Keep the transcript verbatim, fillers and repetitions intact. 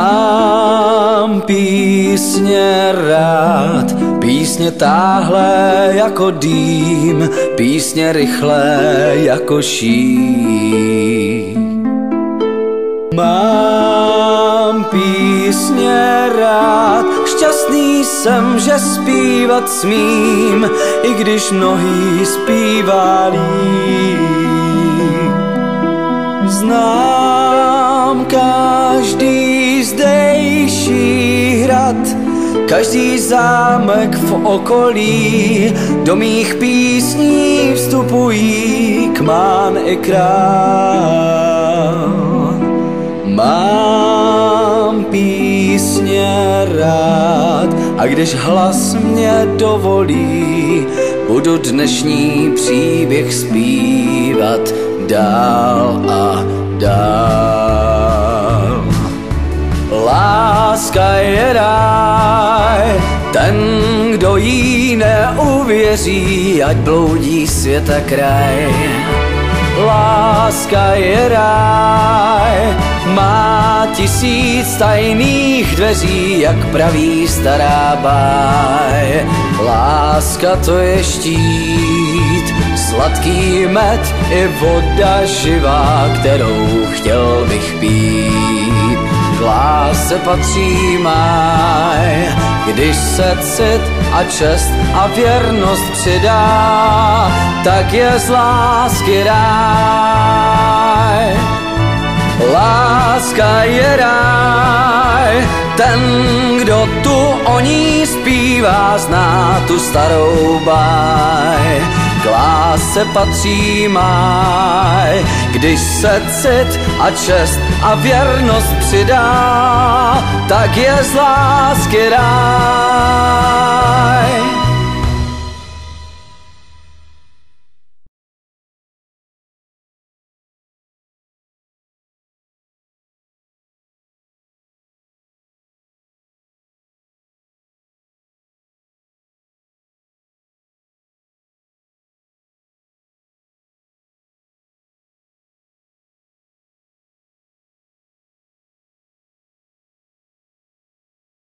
Mám písně rád, písně táhlé jako dým, písně rychlé jako šíp. Mám písně rád, šťastný jsem, že zpívat smím, i když mnohý zpívá líp. Znám každý zdejší hrad, každý zámek v okolí, do mých písní vstupují kmán i král. Mám písně rád a když hlas mě dovolí, budu dnešní příběh zpívat dál a dál. Láska je ráj, ten, kdo jí neuvěří, ať bloudí světa kraj. Láska je ráj, má tisíc tajných dveří, jak praví stará báj. Láska to je štít, sladký med i voda živá, kterou chtěl bych pít. K lásce patří máj, když se cit a čest a věrnost přidá, tak je z lásky ráj. Láska je ráj, ten, kdo tu o ní zpívá, zná tu starou báj. K lásce patří máj, když se cit a čest a věrnost přidá, tak je z lásky ráj.